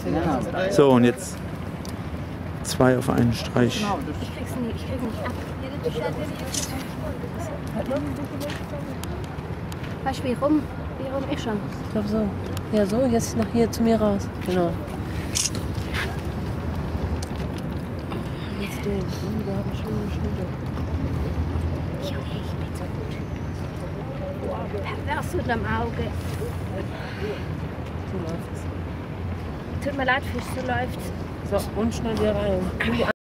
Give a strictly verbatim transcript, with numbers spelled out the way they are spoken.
So, und jetzt zwei auf einen Streich. Ich krieg's nicht, ich krieg nicht ab. Weißt du, wie rum? Wie rum ich schon? Ich glaube so. Ja, so, jetzt nach hier zu mir raus. Genau. Jetzt den. Da habe ich schon eine Stunde. Junge, ich bin so gut. Pervers unterm Auge. So läuft's. Tut mir leid, Fisch, so läuft's. So, und schnell hier rein.